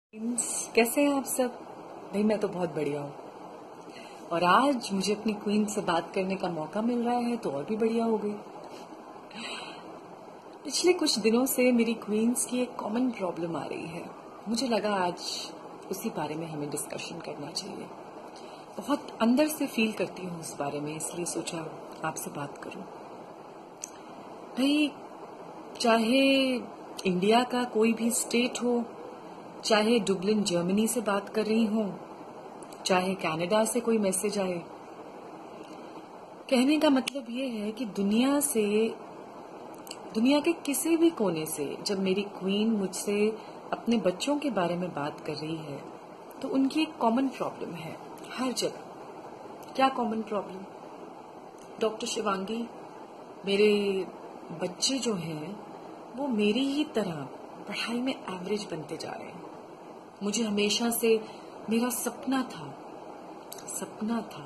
कैसे हैं आप सब? भाई मैं तो बहुत बढ़िया हूँ। और आज मुझे अपनी क्वीन से बात करने का मौका मिल रहा है तो और भी बढ़िया हो गई। पिछले कुछ दिनों से मेरी क्वींस की एक कॉमन प्रॉब्लम आ रही है। मुझे लगा आज उसी बारे में हमें डिस्कशन करना चाहिए। बहुत अंदर से फील करती हूँ उस बारे में, इसलिए सोचा आपसे बात करूं। भाई चाहे इंडिया का कोई भी स्टेट हो, चाहे डुबलिन जर्मनी से बात कर रही हूं, चाहे कनाडा से कोई मैसेज आए, कहने का मतलब ये है कि दुनिया के किसी भी कोने से जब मेरी क्वीन मुझसे अपने बच्चों के बारे में बात कर रही है तो उनकी एक कॉमन प्रॉब्लम है हर जगह। क्या कॉमन प्रॉब्लम? डॉक्टर शिवांगी, मेरे बच्चे जो हैं वो मेरी ही तरह पढ़ाई में एवरेज बनते जा रहे हैं। मुझे हमेशा से मेरा सपना था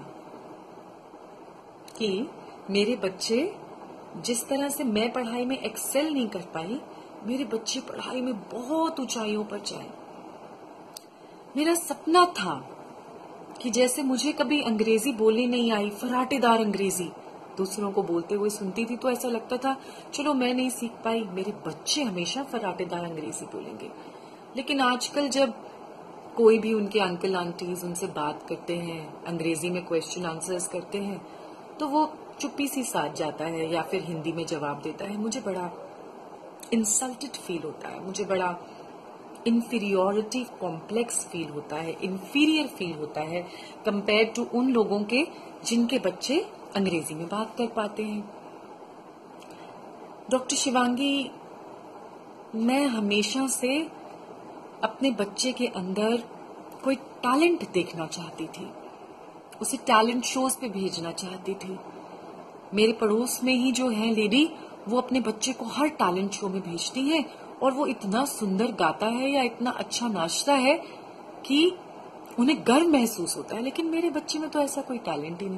कि मेरे बच्चे जिस तरह से मैं पढ़ाई में एक्सेल नहीं कर पाई, मेरे बच्चे पढ़ाई में बहुत ऊंचाइयों पर जाएं। मेरा सपना था कि जैसे मुझे कभी अंग्रेजी बोलनी नहीं आई, फराटेदार अंग्रेजी दूसरों को बोलते हुए सुनती थी तो ऐसा लगता था चलो मैं नहीं सीख पाई, मेरे बच्चे हमेशा फराटेदार अंग्रेजी बोलेंगे। लेकिन आजकल जब कोई भी उनके अंकल आंटीज उनसे बात करते हैं, अंग्रेजी में क्वेश्चन आंसर्स करते हैं, तो वो चुप्पी सी साथ जाता है या फिर हिंदी में जवाब देता है। मुझे बड़ा इंसल्टेड फील होता है, मुझे बड़ा इंफीरियोरिटी कॉम्प्लेक्स फील होता है, इंफीरियर फील होता है कंपेयर टू उन लोगों के जिनके बच्चे अंग्रेजी में बात कर पाते हैं। डॉक्टर शिवांगी, मैं हमेशा से अपने बच्चे के अंदर कोई टैलेंट देखना चाहती थी, उसे टैलेंट शोज पे भेजना चाहती थी। मेरे पड़ोस में ही जो है लेडी, वो अपने बच्चे को हर टैलेंट शो में भेजती है और वो इतना सुंदर गाता है या इतना अच्छा नाचता है कि उन्हें गर्व महसूस होता है। लेकिन मेरे बच्चे में तो ऐसा कोई टैलेंट ही नहीं।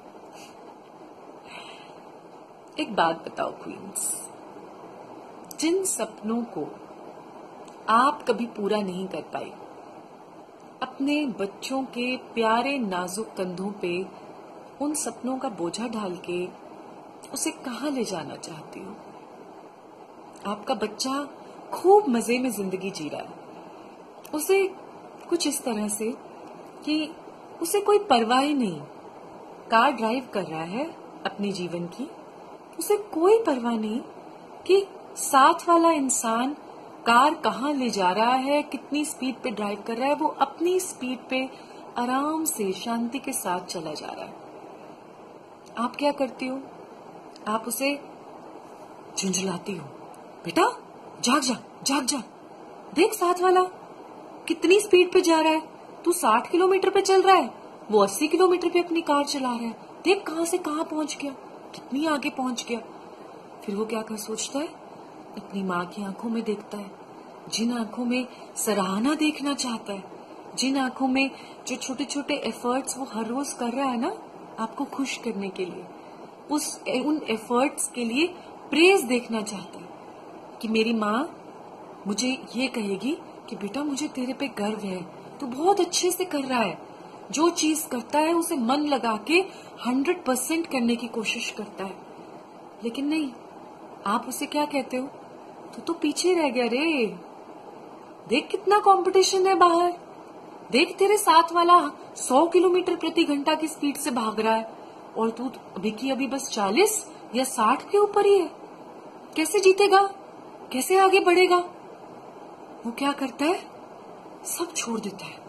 एक बात बताओ क्वींस, जिन सपनों को आप कभी पूरा नहीं कर पाई, अपने बच्चों के प्यारे नाजुक कंधों पे उन सपनों का बोझा डाल के उसे कहाँ ले जाना चाहती हो? आपका बच्चा खूब मजे में जिंदगी जी रहा है, उसे कुछ इस तरह से कि उसे कोई परवाह ही नहीं, कार ड्राइव कर रहा है अपने जीवन की, उसे कोई परवाह नहीं कि साथ वाला इंसान कार कहाँ ले जा रहा है, कितनी स्पीड पे ड्राइव कर रहा है। वो अपनी स्पीड पे आराम से शांति के साथ चला जा रहा है। आप क्या करती हो? आप उसे झुंझलाती हो, बेटा जाग जा जाग जा, देख साथ वाला कितनी स्पीड पे जा रहा है, तू 60 किलोमीटर पे चल रहा है, वो 80 किलोमीटर पे अपनी कार चला रहा है, देख कहां से कहां पहुंच गया, कितनी आगे पहुंच गया। फिर वो क्या कर सोचता है? अपनी माँ की आंखों में देखता है, जिन आंखों में सराहना देखना चाहता है, जिन आंखों में जो छोटे छोटे एफर्ट्स वो हर रोज कर रहा है ना आपको खुश करने के लिए, उन एफर्ट्स के लिए प्रेज देखना चाहता है कि मेरी माँ मुझे ये कहेगी कि बेटा मुझे तेरे पे गर्व है, तू बहुत अच्छे से कर रहा है, जो चीज करता है उसे मन लगा के 100% करने की कोशिश करता है। लेकिन नहीं, आप उसे क्या कहते हो? तो पीछे रह गया रे, देख कितना कंपटीशन है बाहर, देख तेरे साथ वाला 100 किलोमीटर प्रति घंटा की स्पीड से भाग रहा है और तू अभी की अभी बस 40 या 60 के ऊपर ही है। कैसे जीतेगा, कैसे आगे बढ़ेगा? वो क्या करता है? सब छोड़ देता है।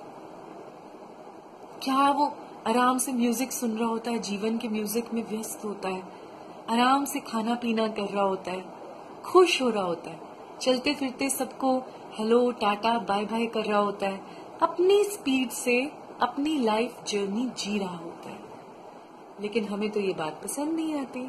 क्या वो आराम से म्यूजिक सुन रहा होता है, जीवन के म्यूजिक में व्यस्त होता है, आराम से खाना पीना कर रहा होता है, खुश हो रहा होता है, चलते फिरते सबको हेलो टाटा बाय बाय कर रहा होता है, अपनी स्पीड से अपनी लाइफ जर्नी जी रहा होता है। लेकिन हमें तो ये बात पसंद नहीं आती।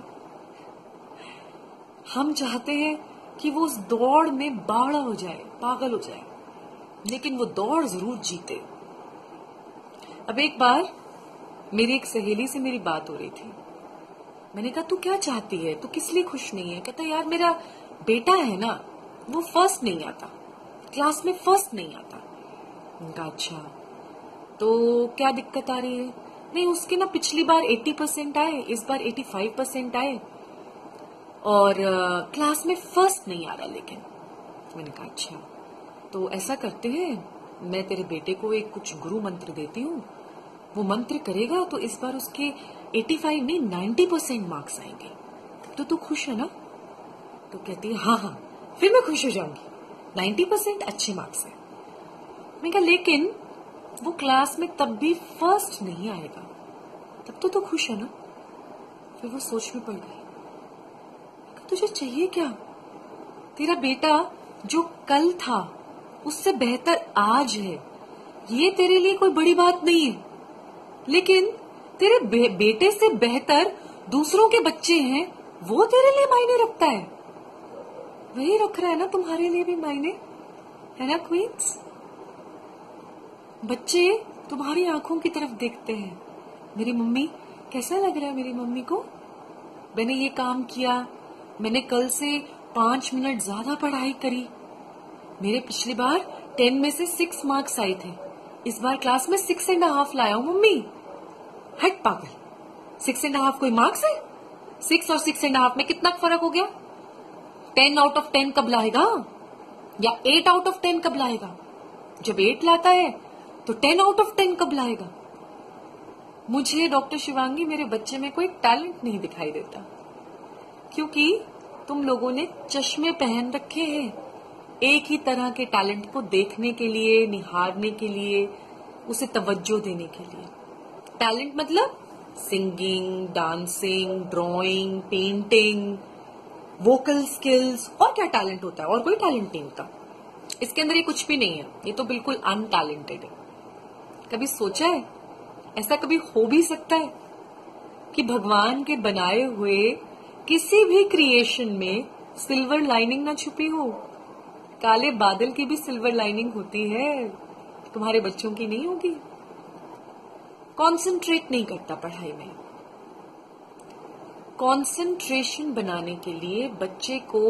हम चाहते हैं कि वो उस दौड़ में बावड़ा हो जाए, पागल हो जाए, लेकिन वो दौड़ जरूर जीते। अब एक बार मेरी एक सहेली से मेरी बात हो रही थी। मैंने कहा तू क्या चाहती है, तू किस लिए खुश नहीं है? कहता यार मेरा बेटा है ना, वो फर्स्ट नहीं आता, क्लास में फर्स्ट नहीं आता, मैंने कहा अच्छा, तो क्या दिक्कत आ रही है? नहीं, उसके ना पिछली बार 80% आए, इस बार 85% आए और क्लास में फर्स्ट नहीं आ रहा। लेकिन मैंने कहा अच्छा, तो ऐसा करते हैं, मैं तेरे बेटे को एक कुछ गुरु मंत्र देती हूँ, वो मंत्र करेगा तो इस बार उसके 85 नहीं 90% मार्क्स आएंगे, तो तू खुश है ना? तो कहती है हाँ हाँ, फिर मैं खुश हो जाऊंगी, 90% अच्छे मार्क्स है। मैंने कहा लेकिन वो क्लास में तब भी फर्स्ट नहीं आएगा, तब तो खुश है ना? फिर वो सोच में पड़ गई। तुझे चाहिए क्या? तेरा बेटा जो कल था उससे बेहतर आज है, ये तेरे लिए कोई बड़ी बात नहीं है। लेकिन तेरे बेटे से बेहतर दूसरों के बच्चे हैं, वो तेरे लिए मायने रखता है। वही रख रहा है ना तुम्हारे लिए भी मायने, है ना क्वींस? बच्चे तुम्हारी आंखों की तरफ देखते हैं, मेरी मम्मी कैसा लग रहा है मेरी मम्मी को, मैंने ये काम किया, मैंने कल से 5 मिनट ज्यादा पढ़ाई करी, मेरे पिछली बार 10 में से 6 मार्क्स आए थे, इस बार क्लास में 6.5 लाया हूं मम्मी। हट पागल, 6.5 कोई मार्क्स है? 6 और 6.5 में कितना फर्क हो गया? 10 आउट ऑफ 10 कब लाएगा, या 8 आउट ऑफ 10 कब लाएगा? जब 8 लाता है तो 10 आउट ऑफ 10 कब लाएगा? मुझे डॉक्टर शिवांगी मेरे बच्चे में कोई टैलेंट नहीं दिखाई देता, क्योंकि तुम लोगों ने चश्मे पहन रखे हैं एक ही तरह के टैलेंट को देखने के लिए, निहारने के लिए, उसे तवज्जो देने के लिए। टैलेंट मतलब singing, dancing, drawing, painting, vocal skills, और क्या टैलेंट होता है? और कोई टैलेंट नहीं होता इसके अंदर, ये कुछ भी नहीं है, ये तो बिल्कुल अनटैलेंटेड है। कभी सोचा है ऐसा कभी हो भी सकता है कि भगवान के बनाए हुए किसी भी क्रिएशन में सिल्वर लाइनिंग ना छुपी हो? काले बादल की भी सिल्वर लाइनिंग होती है, तुम्हारे बच्चों की नहीं होगी? कंसंट्रेट नहीं करता पढ़ाई में। कंसंट्रेशन बनाने के लिए बच्चे को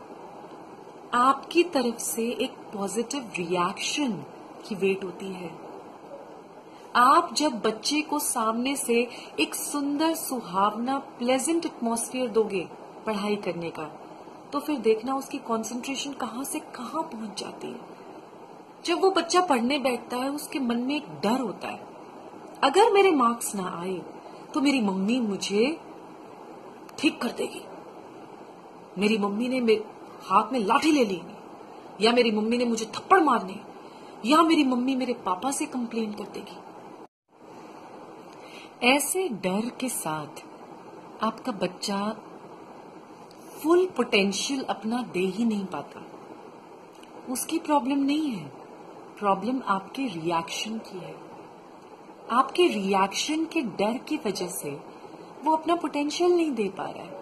आपकी तरफ से एक पॉजिटिव रिएक्शन की वेट होती है। आप जब बच्चे को सामने से एक सुंदर, सुहावना, प्लेजेंट एटमॉस्फेयर दोगे पढ़ाई करने का, तो फिर देखना उसकी कंसंट्रेशन कहां से कहां पहुंच जाती है। जब वो बच्चा पढ़ने बैठता है उसके मन में एक डर होता है, अगर मेरे मार्क्स ना आए तो मेरी मम्मी मुझे ठीक कर देगी, मेरी मम्मी ने मेरे हाथ में लाठी ले ली, या मेरी मम्मी ने मुझे थप्पड़ मारने, या मेरी मम्मी मेरे पापा से कंप्लेन कर देगी। ऐसे डर के साथ आपका बच्चा फुल पोटेंशियल अपना दे ही नहीं पाता। उसकी प्रॉब्लम नहीं है, प्रॉब्लम आपके रिएक्शन की है। आपके रिएक्शन के डर की वजह से वो अपना पोटेंशियल नहीं दे पा रहा है।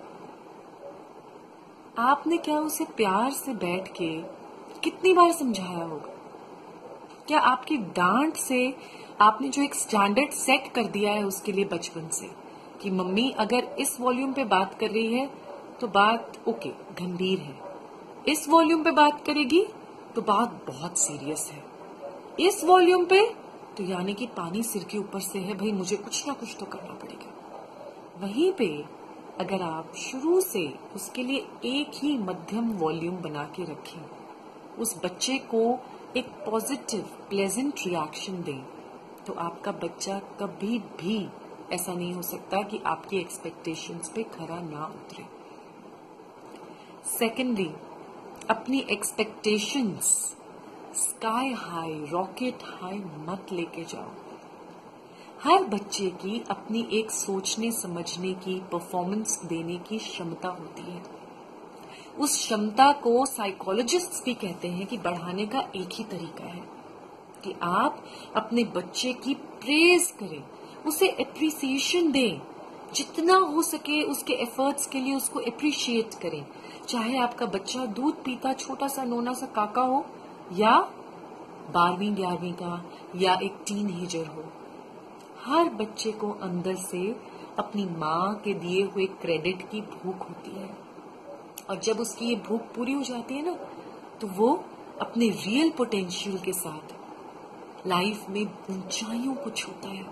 आपने क्या उसे प्यार से बैठ के कितनी बार समझाया होगा? क्या आपकी डांट से आपने जो एक स्टैंडर्ड सेट कर दिया है उसके लिए बचपन से, कि मम्मी अगर इस वॉल्यूम पे बात कर रही है तो बात ओके, गंभीर है, इस वॉल्यूम पे बात करेगी तो बात बहुत सीरियस है, इस वॉल्यूम पे तो यानी कि पानी सिर के ऊपर से है, भाई मुझे कुछ ना कुछ तो करना पड़ेगा। वहीं पे अगर आप शुरू से उसके लिए एक ही मध्यम वॉल्यूम बना के रखें, उस बच्चे को एक पॉजिटिव, प्लेजेंट रिएक्शन दें, तो आपका बच्चा कभी भी ऐसा नहीं हो सकता कि आपकी एक्सपेक्टेशंस पे खरा ना उतरे। सेकेंडली, अपनी expectations sky high, rocket high मत लेके जाओ। हर बच्चे की अपनी एक सोचने समझने की, परफॉर्मेंस देने की क्षमता होती है। उस क्षमता को साइकोलॉजिस्ट्स भी कहते हैं कि बढ़ाने का एक ही तरीका है कि आप अपने बच्चे की प्रेज करें, उसे एप्रिसिएशन दें, जितना हो सके उसके एफर्ट्स के लिए उसको एप्रिशिएट करें। चाहे आपका बच्चा दूध पीता छोटा सा नोना सा काका हो, या 12वीं 11वीं का, या एक टीनएजर हो। हर बच्चे को अंदर से अपनी माँ के दिए हुए क्रेडिट की भूख होती है, और जब उसकी ये भूख पूरी हो जाती है ना, तो वो अपने रियल पोटेंशियल के साथ लाइफ में ऊंचाइयों को छूता है।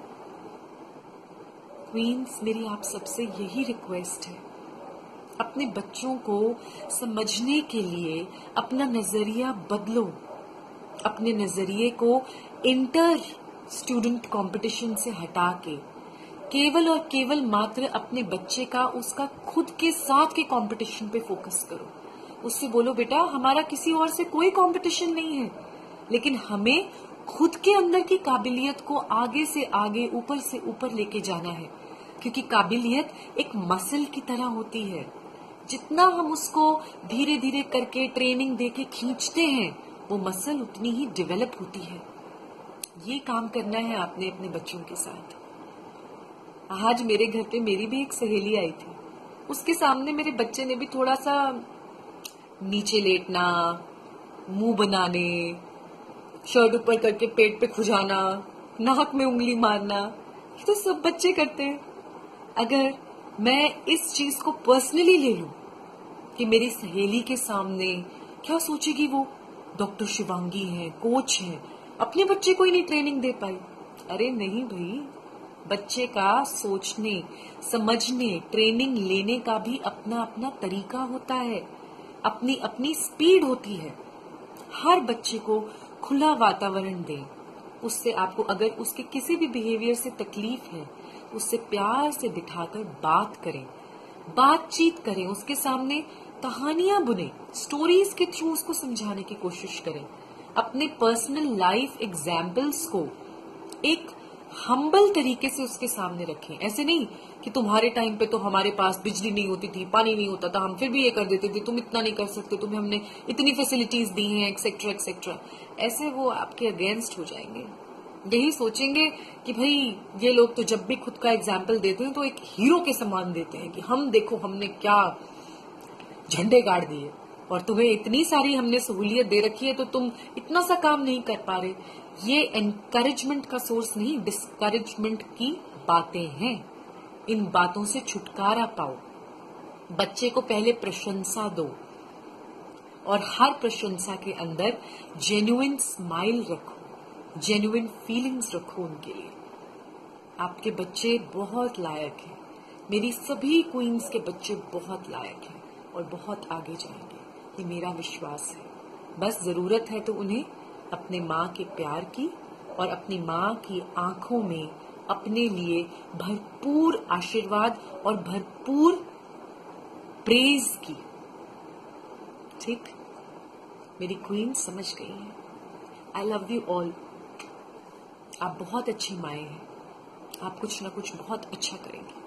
क्वींस, मेरी आप सबसे यही रिक्वेस्ट है, अपने बच्चों को समझने के लिए अपना नजरिया बदलो। अपने नजरिए को इंटर स्टूडेंट कंपटीशन से हटा के केवल और केवल मात्र अपने बच्चे का उसका खुद के साथ के कंपटीशन पे फोकस करो। उससे बोलो, बेटा हमारा किसी और से कोई कंपटीशन नहीं है, लेकिन हमें खुद के अंदर की काबिलियत को आगे से आगे, ऊपर से ऊपर लेके जाना है। क्योंकि काबिलियत एक मसल की तरह होती है, जितना हम उसको धीरे धीरे करके ट्रेनिंग देके खींचते हैं, वो मसल उतनी ही डेवलप होती है। ये काम करना है आपने अपने बच्चों के साथ। आज मेरे घर पे मेरी भी एक सहेली आई थी, उसके सामने मेरे बच्चे ने भी थोड़ा सा नीचे लेटना, मुंह बनाने, शर्ट ऊपर करके पेट पे खुजाना, नाक में उंगली मारना, ये तो सब बच्चे करते हैं। अगर मैं इस चीज को पर्सनली ले लूं कि मेरी सहेली के सामने क्या सोचेगी, वो डॉक्टर शिवांगी है, कोच है, अपने बच्चे को ही नहीं ट्रेनिंग दे पाई। अरे नहीं भाई, बच्चे का सोचने, समझने, ट्रेनिंग लेने का भी अपना अपना तरीका होता है, अपनी अपनी स्पीड होती है। हर बच्चे को खुला वातावरण दें। उससे आपको अगर उसके किसी भी बिहेवियर से तकलीफ है, उससे प्यार से बिठाकर बात करें, बातचीत करें, उसके सामने कहानियां बुने, स्टोरीज के थ्रू उसको समझाने की कोशिश करें। अपने पर्सनल लाइफ एग्जाम्पल्स को एक हम्बल तरीके से उसके सामने रखें। ऐसे नहीं कि तुम्हारे टाइम पे तो हमारे पास बिजली नहीं होती थी, पानी नहीं होता था, हम फिर भी ये कर देते थे, तुम इतना नहीं कर सकते, तुम्हें हमने इतनी फैसिलिटीज दी हैं, एक्सेट्रा एक्सेट्रा। ऐसे वो आपके अगेंस्ट हो जाएंगे। यही सोचेंगे कि भाई ये लोग तो जब भी खुद का एग्जाम्पल देते हैं तो एक हीरो के समान देते हैं कि हम देखो हमने क्या झंडे गाड़ दिए, और तुम्हें इतनी सारी हमने सहूलियत दे रखी है तो तुम इतना सा काम नहीं कर पा रहे। ये एनकरेजमेंट का सोर्स नहीं, डिस्करेजमेंट की बातें हैं। इन बातों से छुटकारा पाओ। बच्चे को पहले प्रशंसा दो, और हर प्रशंसा के अंदर जेन्युइन स्माइल रखो, जेन्युइन फीलिंग्स रखो उनके लिए। आपके बच्चे बहुत लायक हैं। मेरी सभी क्वींस के बच्चे बहुत लायक हैं और बहुत आगे जाएंगे, ये मेरा विश्वास है। बस जरूरत है तो उन्हें अपने माँ के प्यार की और अपनी माँ की आंखों में अपने लिए भरपूर आशीर्वाद और भरपूर प्रेज की। ठीक, मेरी क्वीन समझ गई है। I love you all. आप बहुत अच्छी माएं हैं, आप कुछ ना कुछ बहुत अच्छा करेंगे।